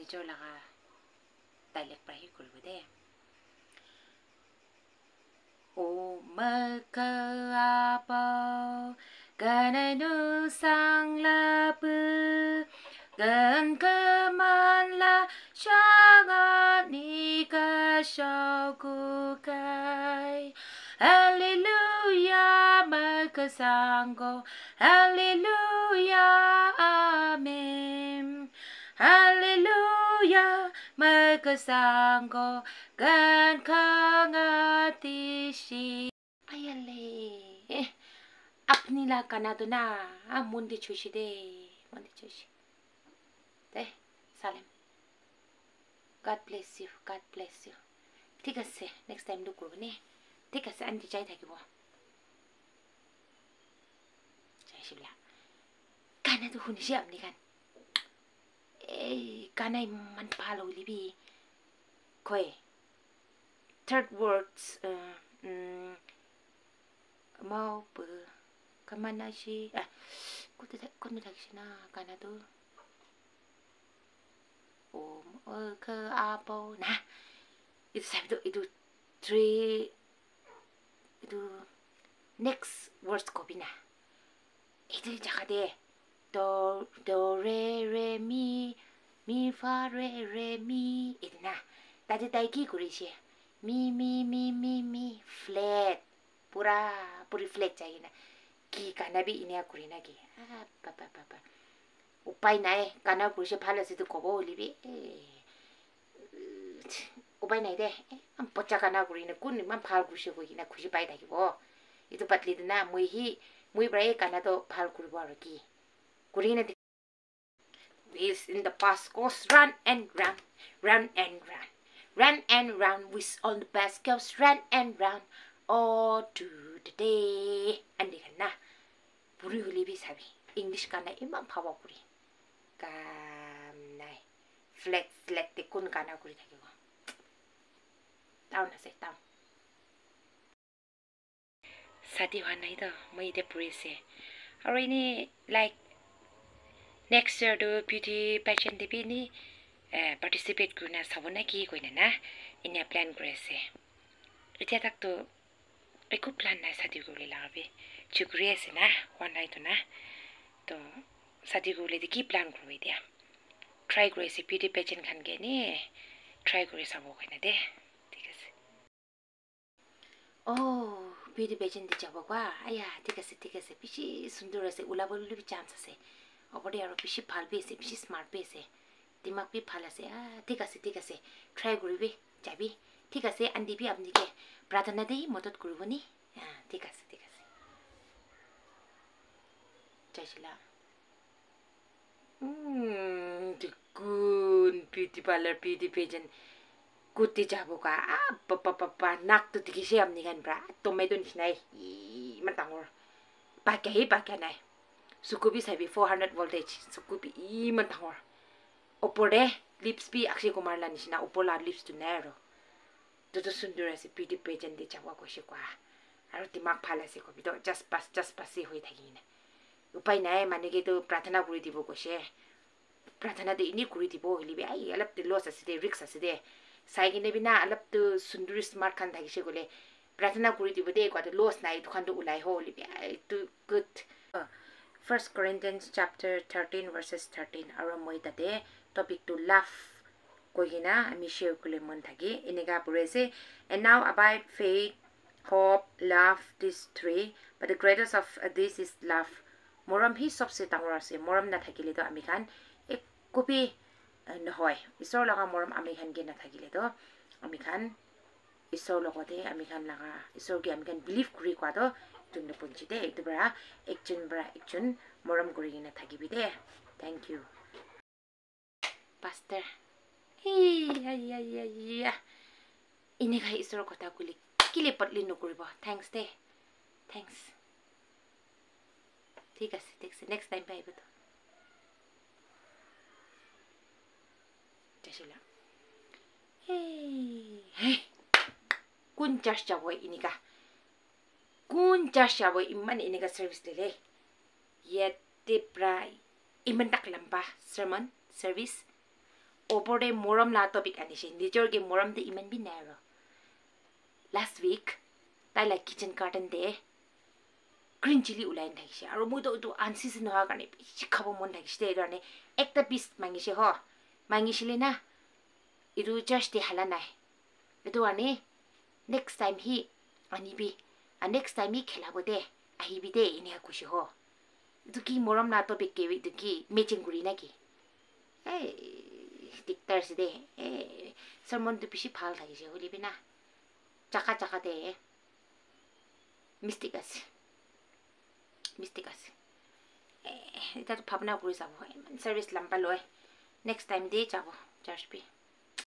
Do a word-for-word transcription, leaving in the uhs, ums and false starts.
নিজৰ লাগা dialect pra hi কৰিব দে O makapo gananu sanglapu gan kamanla shaga nika shokukai Hallelujah makasango Hallelujah amen Hallelujah makasango gan kangatishi ayale apni la kanado na mundi chushi de mundi chushi de salem God bless you God bless you ঠিক আছে next time look করব নে ঠিক আছে aunty যাই থাকিব যাইছিলা কানা তো শুনিছি আপনি কান এই কানাই মান ভালো লিবি কয় third words um mau pu kamana shi ah kutu kono takshina kana to om ka apo na itu sabi itu three itu next words ko bina itu jaga de do do re re mi mi fa re re mi itu na tadi tadi kuri sih mi mi mi mi mi flat pura puri flat चाहिए ना ki kana bi ini kuri na ki ah papa papa upai nai kana kuri se phala se to kobo libi upai nai de am pocha kana kuri na kun man phal kuri se ko ki na khushi pai thaki bo itu patli na mui hi mui brai kana to phal kuri bo ro ki kuri na wheels in the past goes run and run run and run run and run with all the best girls run and run all to the day andi kana puri huli bi sabi english kana imam phawa puri kam nai flat flat te kun kana kuri thakibo down ase down sati wa nai da mai de puri se aru ini like next year do beauty pageant de bi ni participate kuna sabona ki koina na ini plan kore se এতিয়া tak to eko plan nai sati gole lagabe chukri ase na one night na to sati gole de ki plan korbe dia try kore se beauty pageant khan ge ni try kore sabo koina de ঠিক আছে oh beauty pageant de jabo kwa aya ঠিক আছে ঠিক আছে bishi sundur ase ulabolu bi chance ase obode aro bishi bhal bi ase bishi smart bi ase दिमाग भी ভাল আছে আ ঠিক আছে ঠিক আছে ট্রাই কৰিবি যাবি ঠিক আছে আন্দিবি আপনিকে প্ৰাৰ্থনা দেই মদত কৰিবনি আ ঠিক আছে ঠিক আছে যাইছিলা উম দিকুন বিউটি পার্লার বিউটি পেজেন্ট কুতি যাবো কা আ পাপা পাপা নাক তো দিকিছে আপনি গান ব্রা টমেটো নিছনাই ই মান ডাঙৰ পাকে হি পাকে নাই সুকুবি সাবি four hundred voltage সুকুবি ই মান ডাঙৰ opor de lips bi akshay kumar la nishina opor la lips tu nero to sundur ase beauty pageant de chawa ko shikwa aru dimak phala se ko bido just pass just pass hoi thaki na upai nai mane ge to प्रार्थना kuri dibo ko she प्रार्थना de ini kuri dibo hilibi ai alap de loss ase de risk ase de sai ge ne bina alap to sundur smart khan thaki she gole प्रार्थना kuri dibo de ko to loss nai to khan to ulai ho hilibi ai to good First Corinthians chapter thirteen verses thirteen aru moi tate topic to laugh kohina ami share kule mon thaki inega pure se and now abide faith hope love these three but the greatest of this is love moram hi sabse tangor ase moram na thakile to ami khan ek kopi nohoy isor laga moram ami khan ge na thakile to ami khan isor logote ami khan laga isor ge ami khan believe kuri kwa to tunne punchi de ektu bra ekjun bra ekjun moram kuri na thakibi de thank you pastor hey ay ay ay ini kai isor kotha kuli kile patli no kuribo thanks de thanks ঠিক আছে ঠিক আছে next time পাইব তো যাইছিলা hey hey কোন charge যাব ইনিকা কোন চার্জ যাব ইমান ইনিকা সার্ভিস দিলে yet the pray iman tak lamba sermon service ওপৰতে মৰম লা টপিক আনিছে নিজৰকে মৰমটো ইমান বি নাই আৰু লাষ্ট উইক তাইলা কিচেন গাৰ্ডেন দে গ্ৰীণ চিলি ওলাই থাকিছে আৰু মইতো এইটো আনচিজন হোৱাৰ কাৰণে বেছি খাব মন থাকিছে এইকাৰণে একটা পিচ মাগিছে হ মাগিছিলে না এইটো জাষ্ট দেখালা নাই এইটো আনি নেক্সট টাইম হি আনিবি আৰু নেক্সট টাইম হি খেলাব দে আহিবি দে এনেকৈ কৈছে হ এইটো কি মৰম লা টপিক কে এইটো কি মেচিং কৰি নাকি এই দিগদাৰছে দে এ চৰমনটো বেছি ভাল থাকিছে শুনিবি না চাকা চাকা দে মিষ্টেক আছে মিষ্টেক আছে এতিয়াতো ভাৱনা কৰি যাব ইমান চাৰ্ভিচ লাম্বা লয় নেক্সট টাইম দেই যাব চাৰ্জ পি